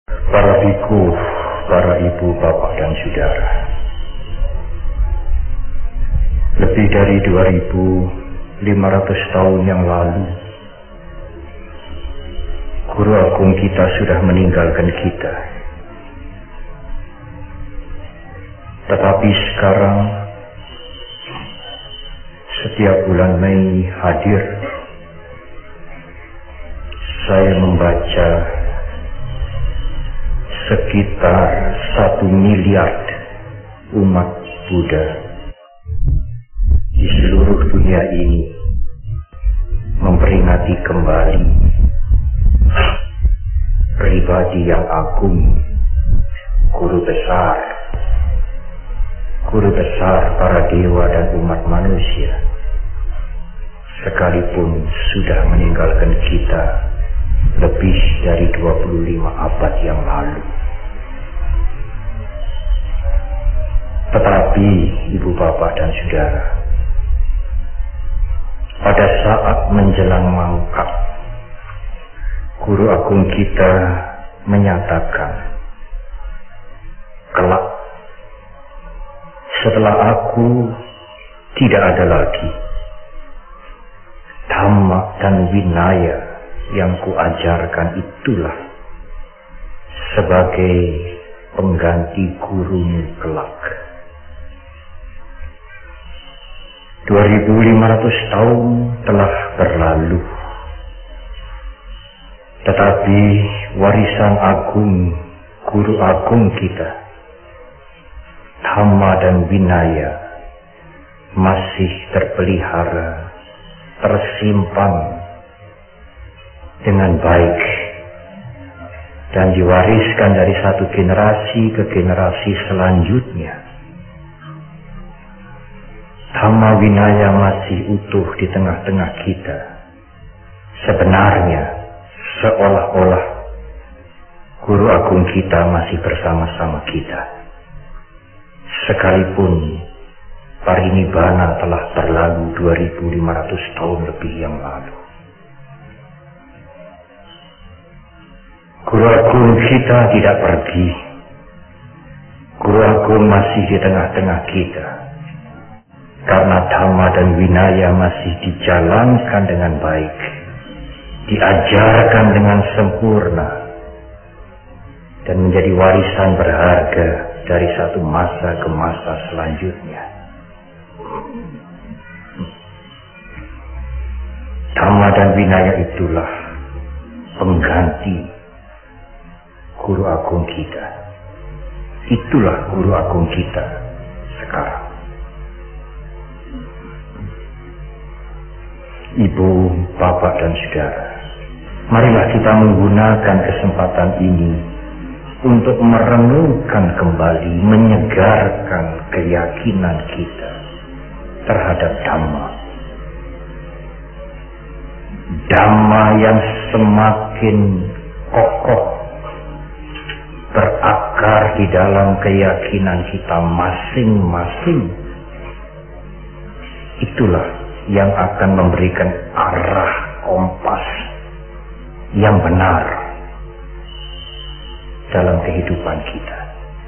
Para biku, para ibu, bapak dan saudara. Lebih dari 2.500 tahun yang lalu, Guru Agung kita sudah meninggalkan kita. Tetapi sekarang, setiap bulan Mei hadir, saya membaca sekitar 1 miliar umat Buddha di seluruh dunia ini memperingati kembali pribadi yang agung, guru besar para dewa dan umat manusia, sekalipun sudah meninggalkan kita lebih dari 25 abad yang lalu. Tetapi ibu, bapak dan saudara, pada saat menjelang mangkat, Guru Agung kita menyatakan, kelak setelah aku tidak ada lagi, Dhamma dan Vinaya yang kuajarkan itulah sebagai pengganti gurumu kelak. 2.500 tahun telah berlalu, tetapi warisan agung Guru Agung kita, Dhamma dan Vinaya, masih terpelihara, tersimpan dengan baik dan diwariskan dari satu generasi ke generasi selanjutnya. Dhamma Vinaya masih utuh di tengah-tengah kita. Sebenarnya seolah-olah Guru Agung kita masih bersama-sama kita, sekalipun parinibbana telah berlalu 2.500 tahun lebih yang lalu. Guru Agung kita tidak pergi. Guru Agung masih di tengah-tengah kita, karena Dhamma dan Vinaya masih dijalankan dengan baik, diajarkan dengan sempurna, dan menjadi warisan berharga dari satu masa ke masa selanjutnya. Dhamma dan Vinaya itulah pengganti Guru Agung kita. Itulah Guru Agung kita sekarang. Ibu, bapak dan saudara, marilah kita menggunakan kesempatan ini untuk merenungkan kembali, menyegarkan keyakinan kita terhadap Dhamma. Dhamma yang semakin kokoh berakar di dalam keyakinan kita masing-masing, itulah yang akan memberikan arah kompas yang benar dalam kehidupan kita.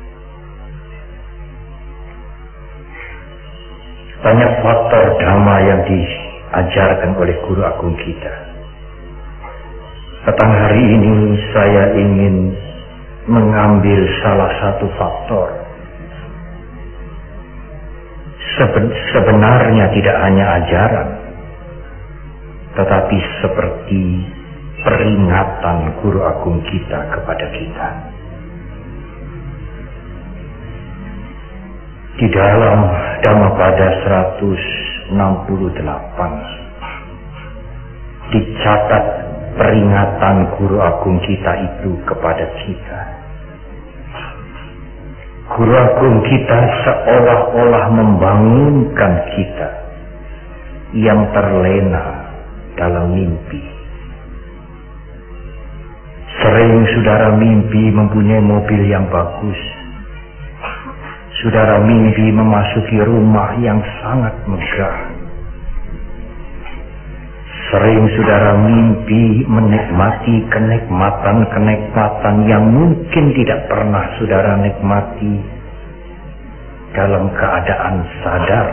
Banyak faktor Dhamma yang diajarkan oleh Guru Agung kita. Petang hari ini saya ingin mengambil salah satu faktor. Sebenarnya tidak hanya ajaran, tetapi seperti peringatan Guru Agung kita kepada kita. Di dalam Dhammapada 168 dicatat peringatan Guru Agung kita itu kepada kita. Guru Agung kita seolah-olah membangunkan kita yang terlena dalam mimpi. Sering saudara mimpi mempunyai mobil yang bagus. Saudara mimpi memasuki rumah yang sangat megah. Sering saudara mimpi menikmati kenikmatan-kenikmatan yang mungkin tidak pernah saudara nikmati dalam keadaan sadar.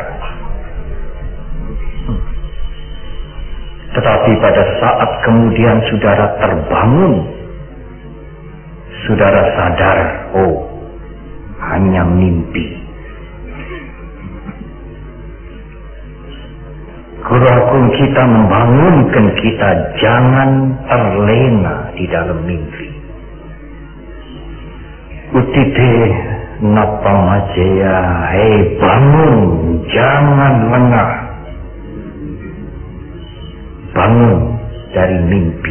Tetapi pada saat kemudian saudara terbangun, saudara sadar, oh, hanya mimpi. Guru Agung kita membangunkan kita jangan terlena di dalam mimpi. Utite napa majaya, hei bangun, jangan lengah. Bangun dari mimpi.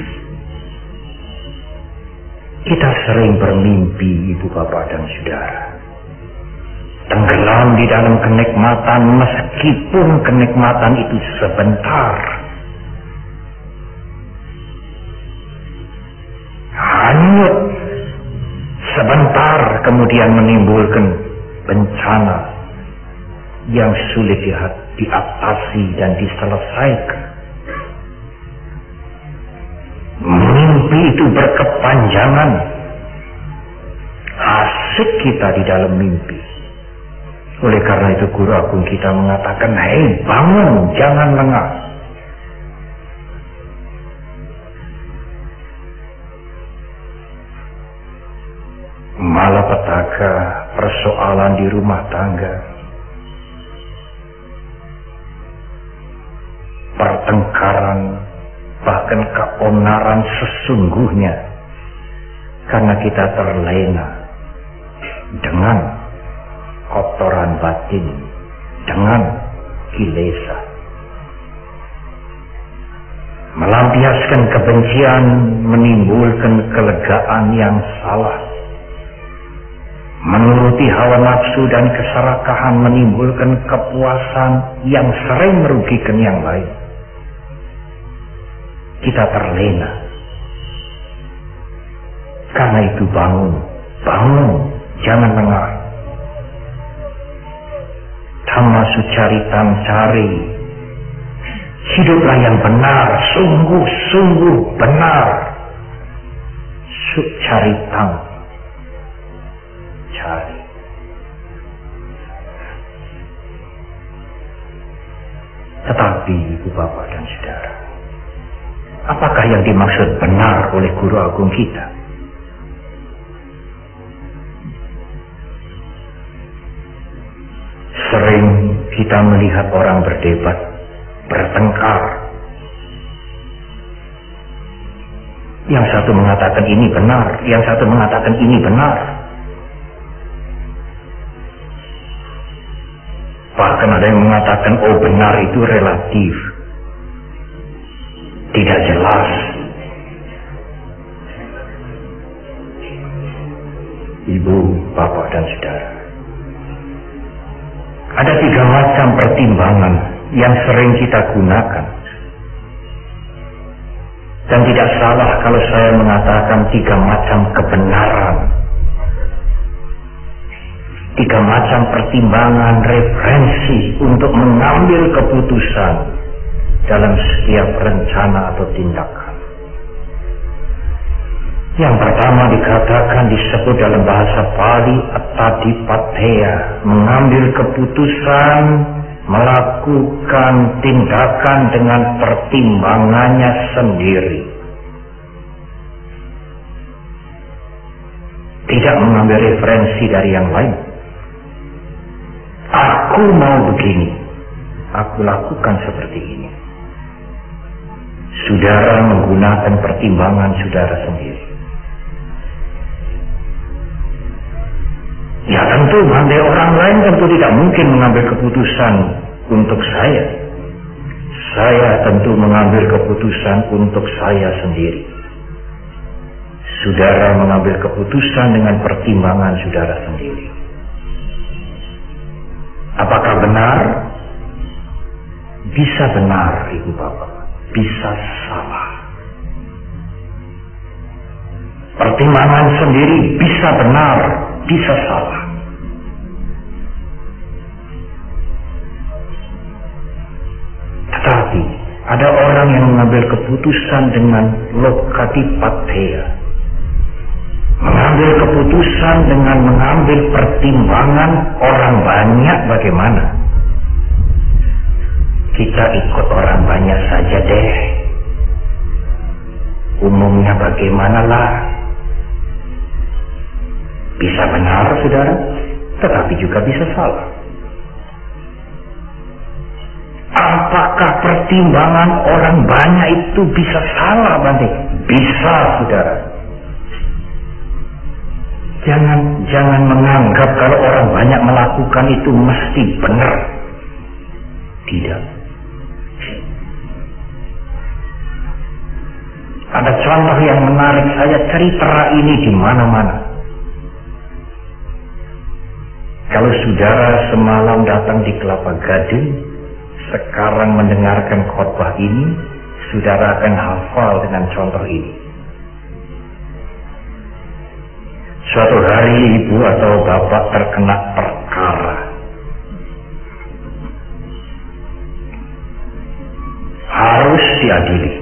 Kita sering bermimpi, ibu bapak dan saudara. Tenggelam di dalam kenikmatan meskipun kenikmatan itu sebentar. Hanyut sebentar kemudian menimbulkan bencana yang sulit diatasi dan diselesaikan. Mimpi itu berkepanjangan. Asik kita di dalam mimpi. Oleh karena itu Guru Agung kita mengatakan, hei bangun, jangan lengah. Malapetaka, persoalan di rumah tangga, pertengkaran, bahkan keonaran sesungguhnya karena kita terlena dengan kotoran batin, dengan kilesa. Melampiaskan kebencian menimbulkan kelegaan yang salah. Menuruti hawa nafsu dan keserakahan menimbulkan kepuasan yang sering merugikan yang lain. Kita terlena. Karena itu bangun, jangan lengah. Dhamma sucaritam cari. Hiduplah yang benar, sungguh-sungguh benar. Sucaritam cari. Tetapi ibu bapak dan saudara, apakah yang dimaksud benar oleh Guru Agung kita? Sering kita melihat orang berdebat, bertengkar. Yang satu mengatakan ini benar, yang satu mengatakan ini benar. Bahkan ada yang mengatakan, oh benar itu relatif, tidak jelas. Ibu, bapak, dan saudara, ada 3 macam pertimbangan yang sering kita gunakan. Dan tidak salah kalau saya mengatakan 3 macam kebenaran. 3 macam pertimbangan referensi untuk mengambil keputusan dalam setiap rencana atau tindakan. Yang pertama dikatakan, disebut dalam bahasa Pali attadipateya, mengambil keputusan, melakukan tindakan dengan pertimbangannya sendiri. Tidak mengambil referensi dari yang lain. Aku mau begini, aku lakukan seperti ini. Saudara menggunakan pertimbangan saudara sendiri. Ya tentu, andai orang lain tentu tidak mungkin mengambil keputusan untuk saya. Saya tentu mengambil keputusan untuk saya sendiri. Saudara mengambil keputusan dengan pertimbangan saudara sendiri. Apakah benar? Bisa benar, ibu bapak. Bisa salah. Pertimbangan sendiri bisa benar, bisa salah. Tetapi ada ada orang yang mengambil keputusan dengan lokatipatheia, mengambil keputusan dengan mengambil pertimbangan orang banyak bagaimana. Kita ikut orang banyak saja deh. Umumnya bagaimanalah. Bisa benar, saudara, tetapi juga bisa salah. Apakah pertimbangan orang banyak itu bisa salah, Bante? Bisa, saudara. Jangan menganggap kalau orang banyak melakukan itu mesti benar. Tidak. Ada contoh yang menarik, saya cerita ini di mana-mana. Kalau saudara semalam datang di Kelapa Gading, sekarang mendengarkan khotbah ini, saudara akan hafal dengan contoh ini. Suatu hari ibu atau bapak terkena perkara. Harus diadili.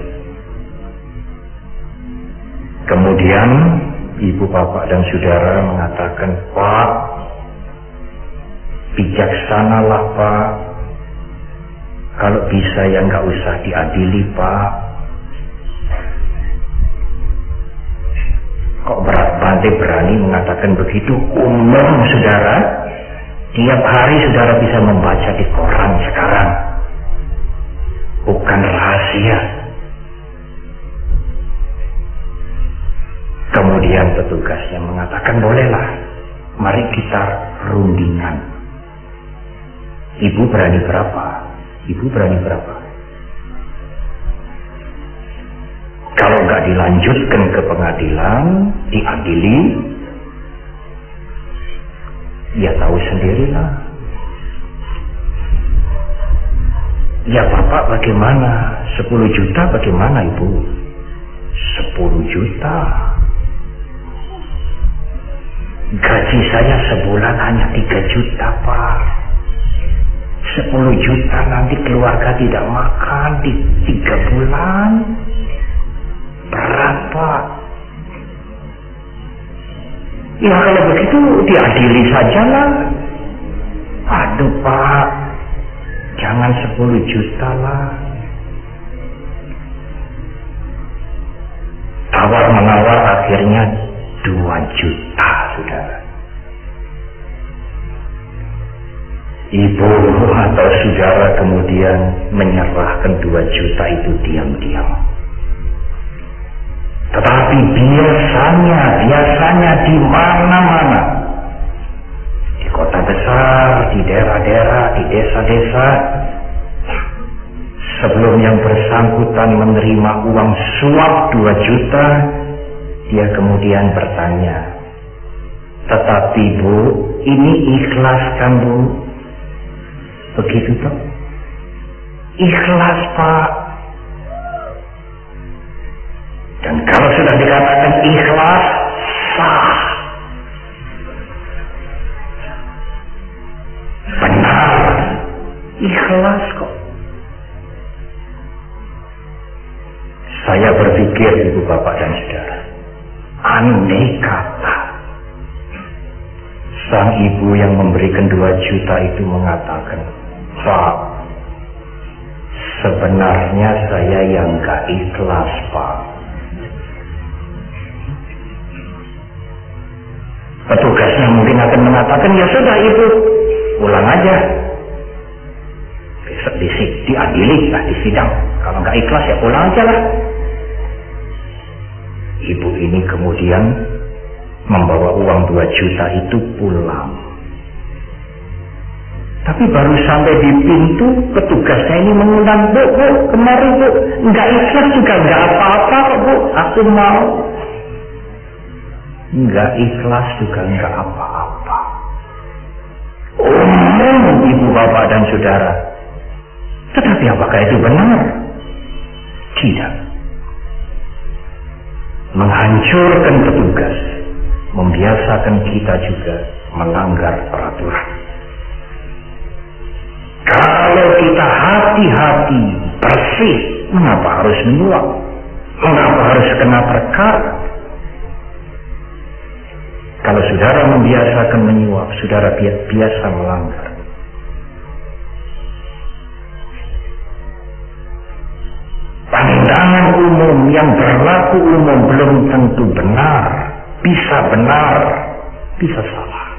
Kemudian ibu, bapak, dan saudara mengatakan, Pak, bijaksanalah Pak. Kalau bisa ya nggak usah diadili, Pak. Kok Bante berani mengatakan begitu? Umum, saudara. Tiap hari saudara bisa membaca di koran sekarang. Bukan rahasia. Kemudian petugasnya mengatakan, bolehlah, mari kita rundingan. Ibu berani berapa? Ibu berani berapa? Kalau nggak dilanjutkan ke pengadilan, diadili, ya tahu sendirilah. Ya Bapak bagaimana? 10 juta bagaimana Ibu? 10 juta. Gaji saya sebulan hanya 3 juta Pak. 10 juta nanti keluarga tidak makan di 3 bulan. Berat Pak. Ya kalau begitu diadili sajalah. Aduh Pak, jangan 10 juta lah. Tawar-menawar akhirnya 2 juta, saudara. Ibu atau saudara kemudian menyerahkan 2 juta itu diam-diam. Tetapi biasanya di mana-mana, di kota besar, di daerah-daerah, di desa-desa, sebelum yang bersangkutan menerima uang suap 2 juta, dia kemudian bertanya, tetapi Bu, ini ikhlas kan Bu? Begitu toh? Ikhlas Pak. Dan kalau sudah dikatakan ikhlas, sah. Benar. Ikhlas kok. Saya berpikir Ibu Bapak dan Saudara, andai kata sang ibu yang memberikan 2 juta itu mengatakan, Pak, sebenarnya saya yang gak ikhlas Pak. Petugasnya mungkin akan mengatakan, ya sudah Ibu, pulang aja. Besok diadili lah di sidang. Kalau nggak ikhlas ya pulang aja lah. Ibu ini kemudian membawa uang 2 juta itu pulang. Tapi baru sampai di pintu, petugasnya ini mengundang, Bu, kemari Bu, nggak ikhlas juga nggak apa-apa kok Bu, aku mau. Nggak ikhlas juga nggak apa-apa. Umum Ibu Bapak dan Saudara. Tetapi apakah itu benar? Tidak. Menghancurkan petugas, membiasakan kita juga melanggar peraturan. Kalau kita hati-hati, bersih Mengapa harus menyuap? Mengapa harus kena perkara? Kalau saudara membiasakan menyuap, saudara biasa melanggar. Pandangan umum yang berlaku umum belum tentu benar, bisa salah.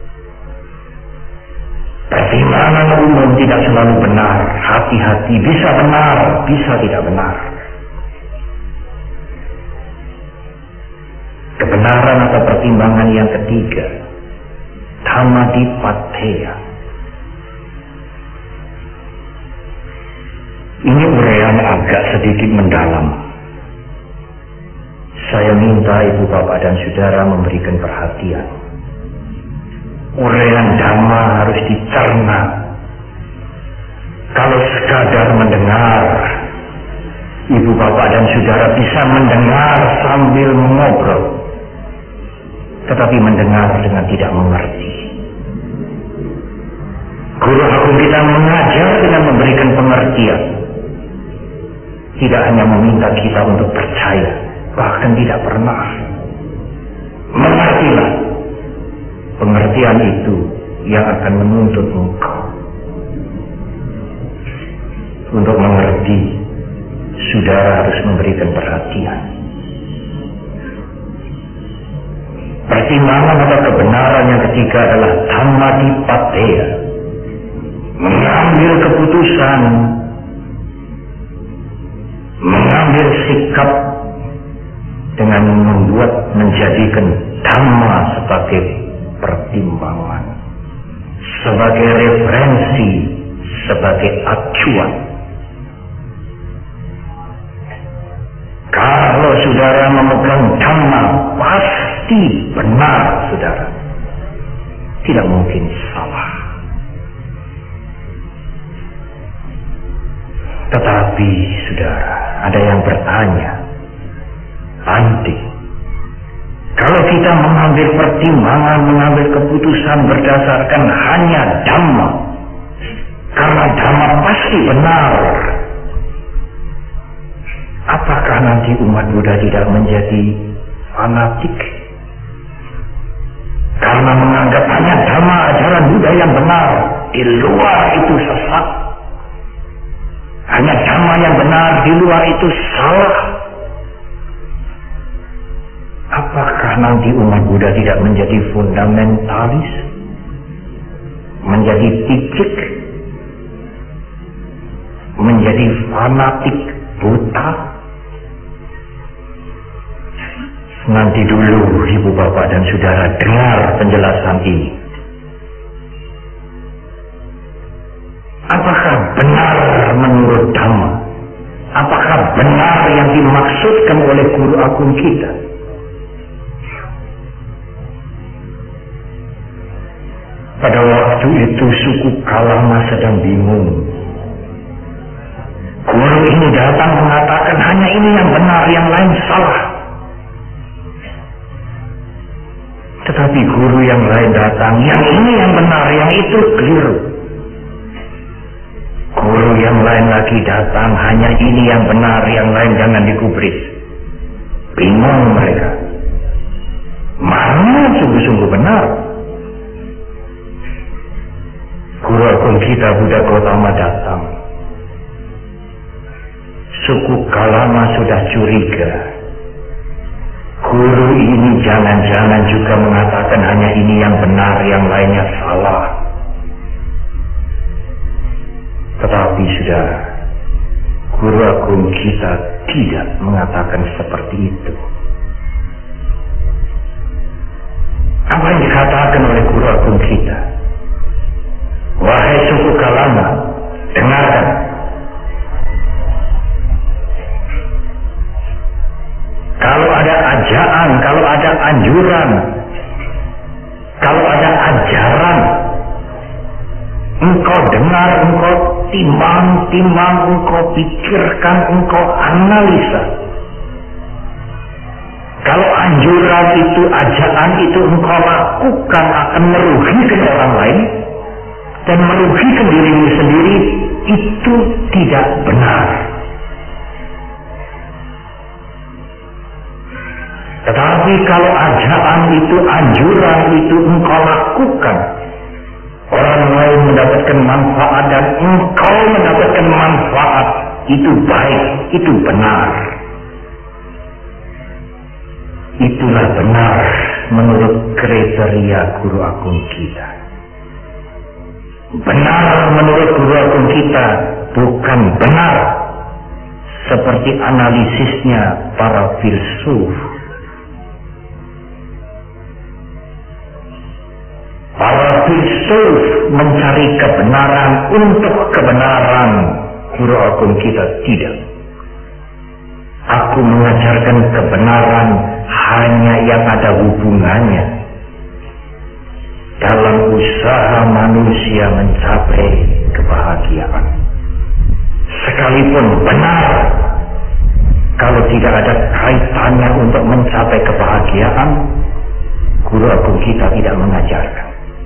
Pertimbangan umum tidak selalu benar, hati-hati, bisa benar, bisa tidak benar. Kebenaran atau pertimbangan yang ketiga, Dhammadipatteya. Ini uraian agak sedikit mendalam. Saya minta ibu bapak dan saudara memberikan perhatian. Uraian Dhamma harus dicerna. Kalau sekadar mendengar, ibu bapak dan saudara bisa mendengar sambil mengobrol, tetapi mendengar dengan tidak mengerti. Guru agung kita mengajar dengan memberikan pengertian. Tidak hanya meminta kita untuk percaya, bahkan tidak pernah. Mengertilah. Pengertian itu yang akan menuntut engkau. Untuk mengerti, saudara harus memberikan perhatian. Pertimbangan atau kebenaran yang ketiga adalah Dhammadipatteya. Mengambil keputusan, mengambil sikap dengan menjadikan Dhamma sebagai pertimbangan, sebagai referensi, sebagai acuan. Kalau saudara memegang Dhamma, pasti benar, saudara. Tidak mungkin salah. Tetapi, saudara, ada yang bertanya, Andi, kalau kita mengambil pertimbangan, mengambil keputusan berdasarkan hanya Dhamma, karena Dhamma pasti benar, apakah nanti umat Buddha tidak menjadi fanatik? Karena menganggap hanya Dhamma ajaran Buddha yang benar, di luar itu sesat. Hanya Dhamma yang benar, di luar itu salah. Apakah nanti umat Buddha tidak menjadi fundamentalis? Menjadi picik? Menjadi fanatik buta? Nanti dulu ibu bapak dan saudara dengar penjelasan ini. Apakah benar menurut Dhamma? Apakah benar yang dimaksudkan oleh guru agung kita? Pada waktu itu suku Kalama sedang bingung. Guru ini datang mengatakan hanya ini yang benar, yang lain salah. Tetapi guru yang lain datang, yang ini yang benar, yang itu keliru. Guru yang lain lagi datang, hanya ini yang benar, yang lain jangan digubris. Bingung mereka. Mana sungguh-sungguh benar? Guru agung kita Buddha Gautama datang. Suku Kalama sudah curiga. Guru ini jangan-jangan juga mengatakan hanya ini yang benar, yang lainnya salah. Tetapi sudah, guru agung kita tidak mengatakan seperti itu. Apa yang dikatakan oleh guru agung kita? Wahai suku Kalama, dengarkan. Kalau ada ajaan, kalau ada anjuran, kalau ada ajaran, engkau dengar, engkau timbang, engkau pikirkan, engkau analisa. Kalau anjuran itu, ajaan itu engkau lakukan akan merugikan orang lain dan merugikan dirimu sendiri, itu tidak benar. Tetapi kalau ajaan itu, anjuran itu engkau lakukan, orang lain mendapatkan manfaat dan engkau mendapatkan manfaat, itu baik, itu benar. Itulah benar menurut kriteria guru agung kita. Benar menurut guru agung kita, bukan benar seperti analisisnya para filsuf. Para filsuf mencari kebenaran untuk kebenaran, guru agung kita tidak. Aku mengajarkan kebenaran hanya yang ada hubungannya dalam usaha manusia mencapai kebahagiaan. Sekalipun benar, kalau tidak ada kaitannya untuk mencapai kebahagiaan, guru agung kita tidak mengajarkan.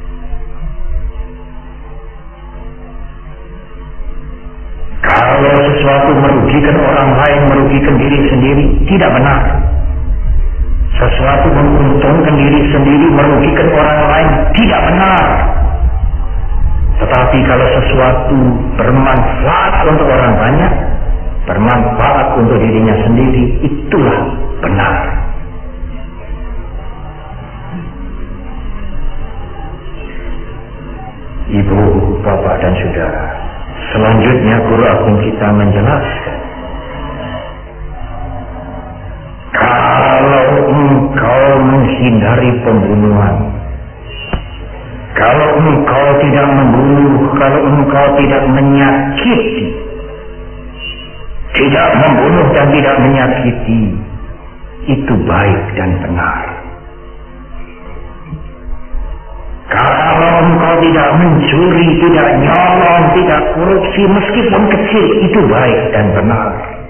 Kalau sesuatu merugikan orang lain, merugikan diri sendiri, tidak benar. Sesuatu menguntungkan diri sendiri, merugikan orang lain, tidak benar. Tetapi kalau sesuatu bermanfaat untuk orang banyak, bermanfaat untuk dirinya sendiri, itulah benar. Ibu, bapak, dan saudara, selanjutnya guru agung kita menjelaskan, kalau engkau menghindari pembunuhan, kalau engkau tidak membunuh, kalau engkau tidak menyakiti, tidak membunuh dan tidak menyakiti, itu baik dan benar. Kalau engkau tidak mencuri, tidak nyolong, tidak korupsi, meskipun kecil, itu baik dan benar.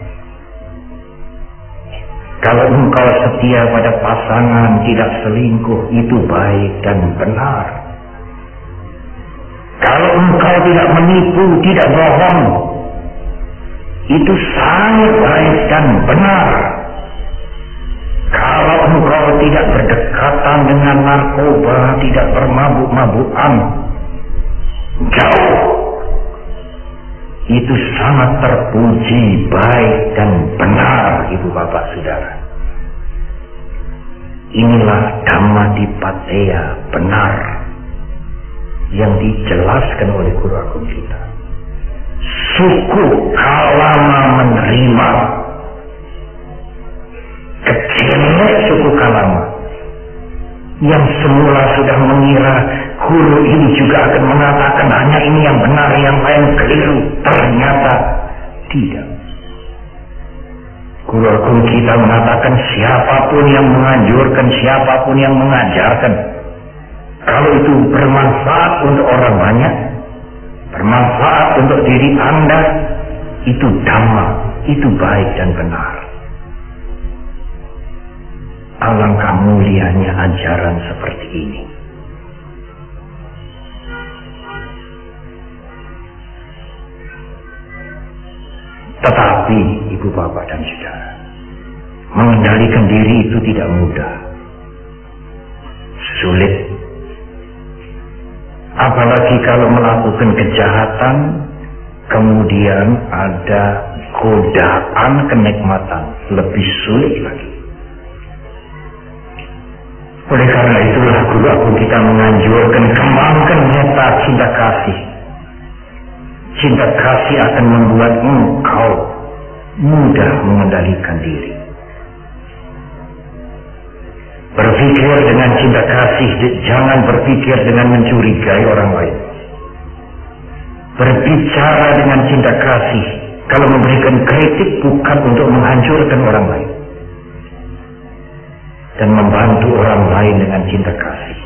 Kalau engkau setia pada pasangan, tidak selingkuh, itu baik dan benar. Kalau engkau tidak menipu, tidak bohong, itu sangat baik dan benar. Kalau engkau tidak berdekatan dengan narkoba, tidak bermabuk-mabukan, jauh, itu sangat terpuji, baik dan benar, ibu bapak saudara. Inilah Dhammadipatteya, benar, yang dijelaskan oleh guru agung kita. Suku Kalama menerima, kecilnya suku Kalama yang semula sudah mengira guru ini juga akan mengatakan hanya ini yang benar, yang lain keliru, ternyata tidak. Guru agung kita mengatakan siapapun yang menganjurkan, siapapun yang mengajarkan, kalau itu bermanfaat untuk orang banyak, bermanfaat untuk diri Anda, itu dhamma, itu baik dan benar. Alangkah mulianya ajaran seperti ini. Tetapi, ibu bapak dan saudara, mengendalikan diri itu tidak mudah. Sulit. Apalagi kalau melakukan kejahatan, kemudian ada godaan kenikmatan, lebih sulit lagi. Oleh karena itulah guru agung kita menganjurkan, kembangkan meta cinta kasih. Cinta kasih akan membuat engkau mudah mengendalikan diri. Berpikir dengan cinta kasih, jangan berpikir dengan mencurigai orang lain. Berbicara dengan cinta kasih, kalau memberikan kritik bukan untuk menghancurkan orang lain. Dan membantu orang lain dengan cinta kasih.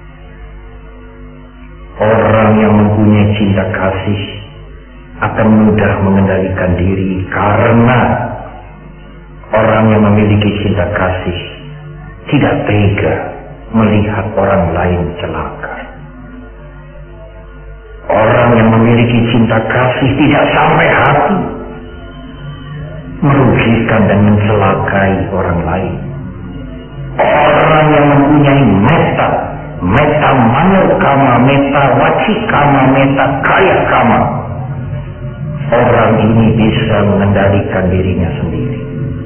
Orang yang mempunyai cinta kasih akan mudah mengendalikan diri, karena orang yang memiliki cinta kasih tidak tega melihat orang lain celaka. Orang yang memiliki cinta kasih tidak sampai hati merugikan dan mencelakai orang lain. Orang yang mempunyai metta, metta manokama, metta wacikama, metta kayakama, orang ini bisa mengendalikan dirinya sendiri.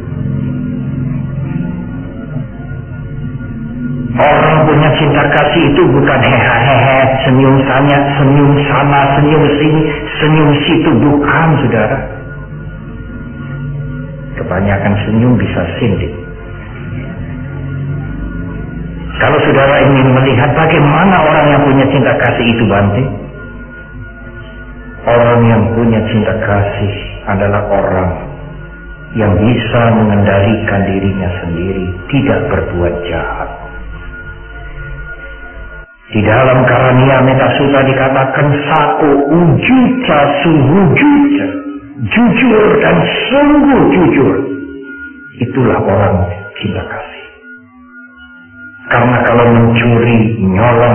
Orang punya cinta kasih itu bukan hehehe, senyum sana, senyum sana, senyum sini, senyum situ, bukan, saudara. Kebanyakan senyum bisa sindik. Kalau saudara ingin melihat bagaimana orang yang punya cinta kasih itu, Bante, orang yang punya cinta kasih adalah orang yang bisa mengendalikan dirinya sendiri, tidak berbuat jahat. Di dalam Karania Metasutta dikatakan sako ujuca suhujuca, jujur dan sungguh jujur. Itulah orang cinta kasih. Karena kalau mencuri, nyolong,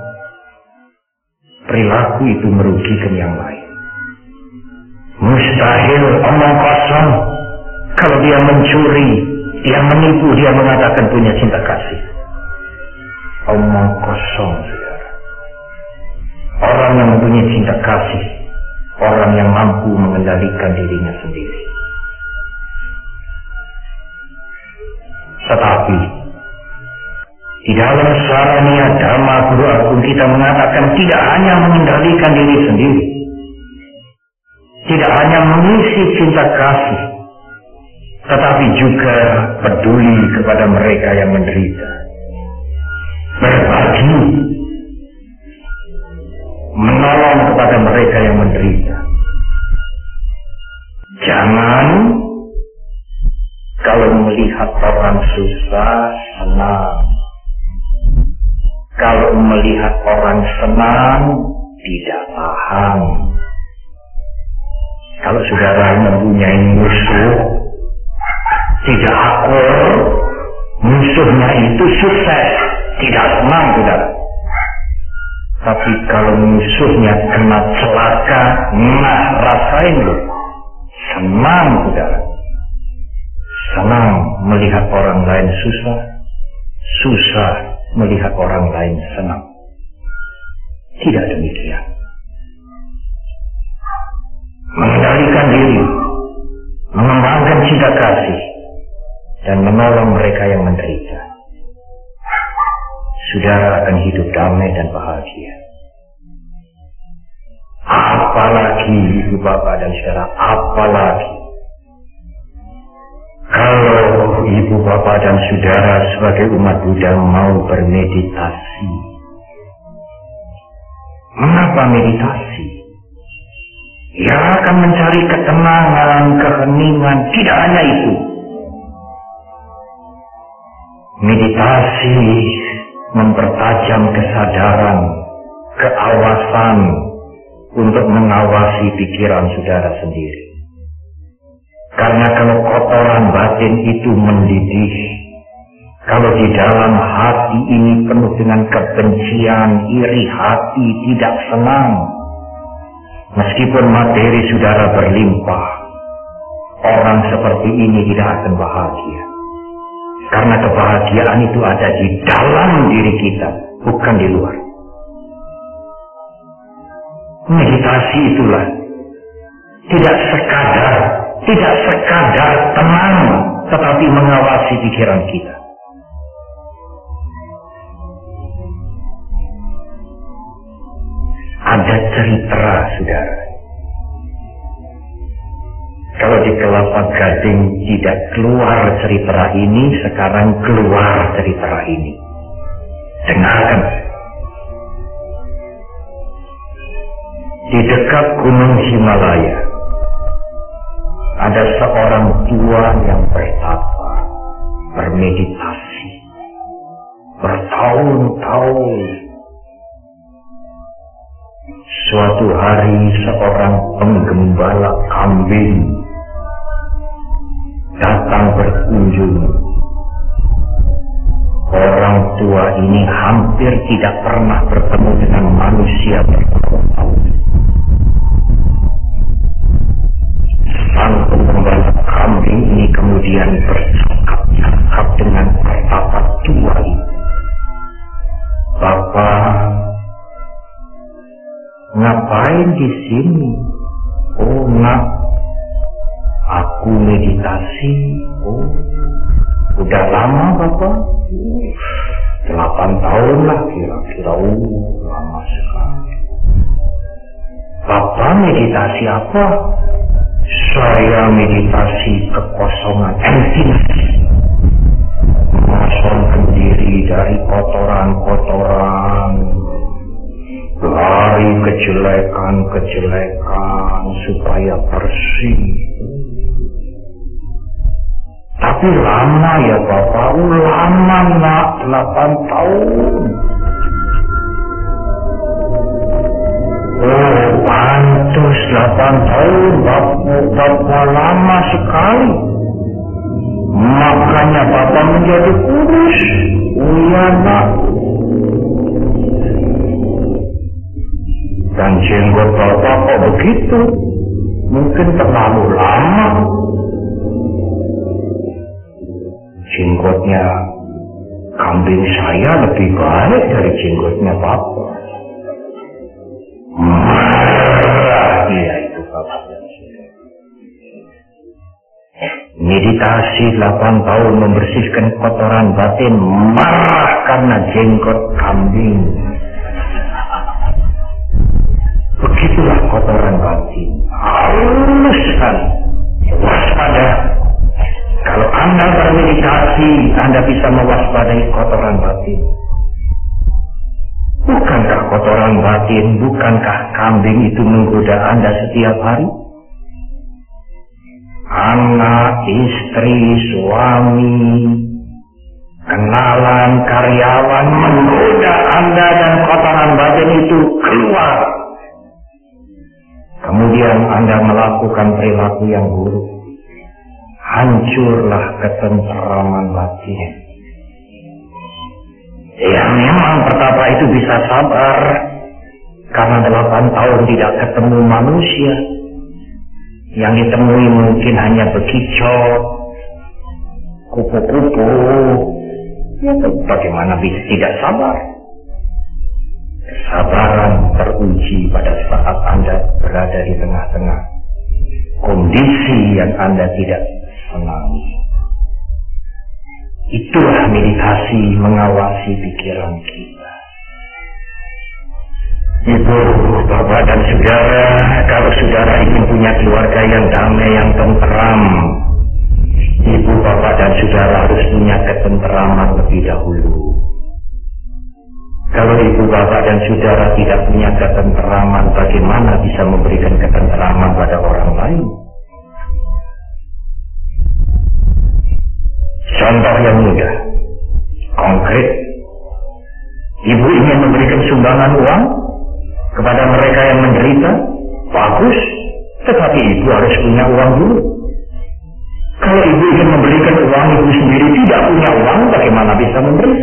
perilaku itu merugikan yang lain. Mustahil omong kosong. Kalau dia mencuri, dia menipu, dia mengatakan punya cinta kasih. Omong kosong, saudara. Orang yang mempunyai cinta kasih, orang yang mampu mengendalikan dirinya sendiri. Tetapi di dalam Sarania Dhamma Guru Agung kita mengatakan tidak hanya mengendalikan diri sendiri, tidak hanya mengisi cinta kasih, tetapi juga peduli kepada mereka yang menderita. Berbagi, menolong kepada mereka yang menderita. Jangan kalau melihat orang susah, senang. Kalau melihat orang senang, tidak paham. Kalau saudara mempunyai musuh, tidak akur, musuhnya itu sukses, tidak senang, saudara. Tapi kalau musuhnya kena celaka, nah rasain loh, senang, saudara. Senang melihat orang lain susah, susah melihat orang lain senang. Tidak demikian. Mengendalikan diri, mengembangkan cinta kasih, dan menolong mereka yang menderita. Saudara akan hidup damai dan bahagia. Apalagi ibu bapak dan saudara, apalagi kalau ibu bapak dan saudara sebagai umat Buddha mau bermeditasi. Mengapa meditasi? Ya akan mencari ketenangan, keheningan. Tidak hanya itu. Meditasi mempertajam kesadaran, keawasan untuk mengawasi pikiran saudara sendiri. Karena kalau kotoran batin itu mendidih, kalau di dalam hati ini penuh dengan kebencian, iri hati, tidak senang, meskipun materi saudara berlimpah, orang seperti ini tidak akan bahagia. Karena kebahagiaan itu ada di dalam diri kita, bukan di luar. Meditasi itulah tidak sekadar tenang, tetapi mengawasi pikiran kita. Ada cerita, saudara. Kalau di Kelapa Gading tidak keluar cerita ini, sekarang keluar cerita ini. Dengarkan. Di dekat Gunung Himalaya, ada seorang tua yang bertapa, bermeditasi, bertahun-tahun. Suatu hari seorang penggembala kambing datang berkunjung. Orang tua ini hampir tidak pernah bertemu dengan manusia bertahun-tahun. Sang penggembala kambing ini kemudian bercakap-cakap dengan bertatap tua itu. Bapak ngapain di sini? Oh, nak, aku meditasi. Oh, udah lama Bapak? 8 tahun lah kira-kira. Lama sekali. Bapak meditasi apa? Saya meditasi kekosongan, emptiness. Mengosongkan diri dari kotoran-kotoran, dari kejelekan-kejelekan supaya bersih. Tapi lama ya Bapak, lama nak, 8 tahun. Oh, pantas 8 tahun, Bapak lama sekali. Makanya Bapak menjadi kurus. Oh ya nak. Dan jenggot Bapak kok begitu? Mungkin terlalu lama. Jenggotnya kambing saya lebih baik dari jenggotnya Bapak. Iya itu Bapak. Meditasi 8 tahun membersihkan kotoran batin, marah karena jenggot kambing. Begitulah kotoran batin. Halus sekali. Waspada. Kalau Anda bermeditasi, Anda bisa mewaspadai kotoran batin. Bukankah kotoran batin, bukankah kambing itu menggoda Anda setiap hari? Anak, istri, suami, kenalan, karyawan menggoda Anda dan kotoran batin itu keluar. Kemudian Anda melakukan perilaku yang buruk. Hancurlah ketenteraman batin. Ya memang pertapa itu bisa sabar karena 8 tahun tidak ketemu manusia. Yang ditemui mungkin hanya bekicot, kupu-kupu. Ya bagaimana bisa tidak sabar? Kesabaran teruji pada saat Anda berada di tengah-tengah kondisi yang Anda tidak senangi. Itulah meditasi mengawasi pikiran kita. Ibu, Bapak dan Saudara, kalau Saudara ingin punya keluarga yang damai, yang tenteram, Ibu, Bapak dan Saudara harus punya ketenteraman lebih dahulu. Kalau Ibu, Bapak dan Saudara tidak punya ketenteraman, bagaimana bisa memberikan ketenteraman pada orang lain? Contoh yang mudah, konkret. Ibu ingin memberikan sumbangan uang kepada mereka yang menderita, bagus, tetapi Ibu harus punya uang dulu. Kalau Ibu ingin memberikan uang, Ibu sendiri tidak punya uang, bagaimana bisa memberi?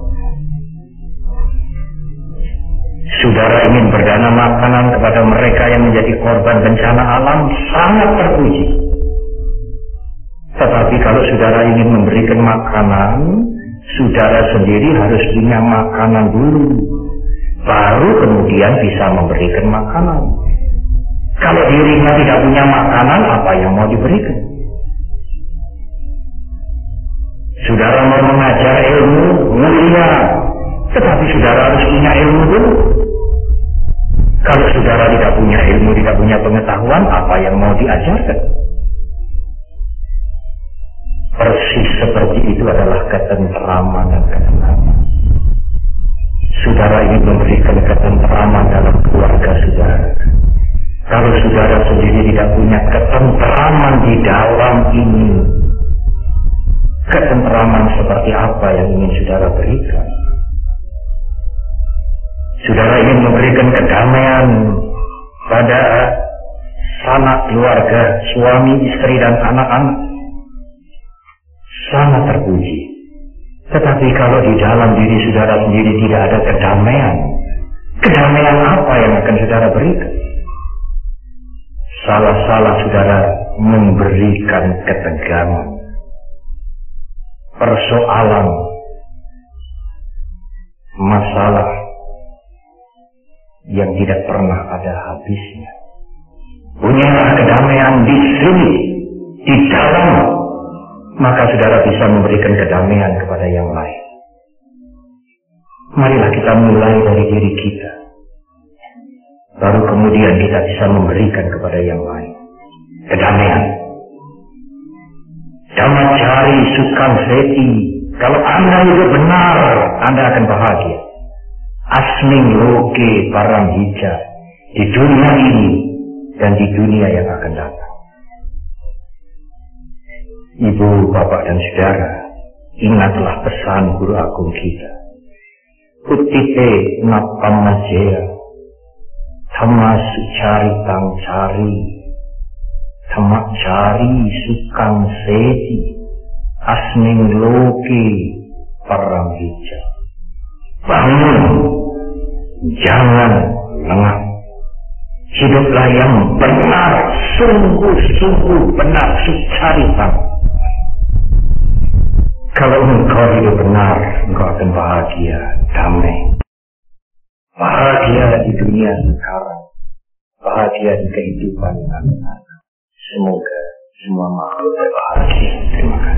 Saudara ingin berdana makanan kepada mereka yang menjadi korban bencana alam, sangat terpuji. Tetapi kalau saudara ingin memberikan makanan, saudara sendiri harus punya makanan dulu. Baru kemudian bisa memberikan makanan. Kalau dirinya tidak punya makanan, apa yang mau diberikan? Saudara mau mengajar ilmu, mulia. Tetapi saudara harus punya ilmu dulu. Kalau saudara tidak punya ilmu, tidak punya pengetahuan, apa yang mau diajarkan? Persis seperti itu adalah ketenteraman dan ketenangan. Saudara ingin memberikan ketenteraman dalam keluarga saudara. Kalau saudara sendiri tidak punya ketenteraman di dalam ini, ketenteraman seperti apa yang ingin saudara berikan? Saudara ingin memberikan kedamaian pada sanak keluarga, suami, istri, dan anak-anak. Sangat terpuji. Tetapi kalau di dalam diri saudara sendiri tidak ada kedamaian, kedamaian apa yang akan saudara berikan? Salah-salah saudara memberikan ketegangan. Persoalan masalah yang tidak pernah ada habisnya. Punyalah kedamaian di sini, di dalam, maka saudara bisa memberikan kedamaian kepada yang lain. Marilah kita mulai dari diri kita, baru kemudian kita bisa memberikan kepada yang lain kedamaian. Damacari sukang seti, kalau Anda itu benar, Anda akan bahagia. Asming loke parang hija, di dunia ini dan di dunia yang akan datang. Ibu, bapak, dan saudara, ingatlah pesan guru agung kita. Utite napamajaya, tamas cari tang cari, tamak cari sukang seti, asming loke parang hija. Bangun, jangan lengah. Hiduplah yang benar, sungguh-sungguh benar, sucarita. Kalau engkau hidup benar, engkau akan bahagia, damai. Bahagia di dunia sekarang, bahagia di kehidupan yang akan datang. Semoga semua makhluk berbahagia. Terima kasih.